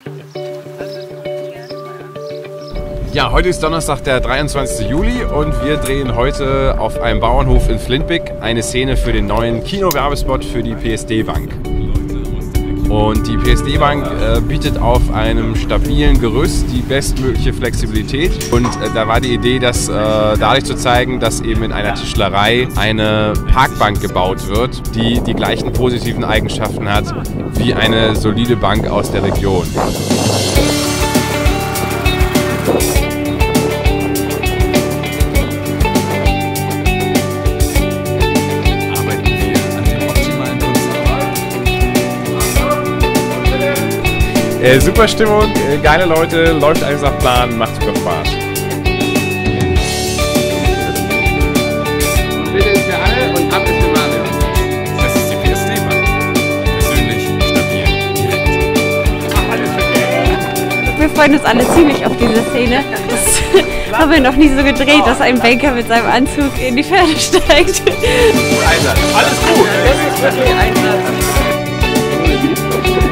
Ja, heute ist Donnerstag, der 23. Juli und wir drehen heute auf einem Bauernhof in Flintbeck eine Szene für den neuen Kinowerbespot für die PSD Bank. Und die PSD Bank bietet auf einem stabilen Gerüst die bestmögliche Flexibilität. Und da war die Idee, das dadurch zu zeigen, dass eben in einer Tischlerei eine Parkbank gebaut wird, die die gleichen positiven Eigenschaften hat wie eine solide Bank aus der Region. Super Stimmung, geile Leute, läuft alles nach Plan, macht super Spaß. Bitte ist für alle und ab ist für Mario. Das ist die PSD-Bank. Persönlich, stabil, direkt. Alles für Wir freuen uns alle ziemlich auf diese Szene. Das haben wir noch nie so gedreht, dass ein Banker mit seinem Anzug in die Pferde steigt. Einsatz. Alles gut! Das ist wirklich Einsatz.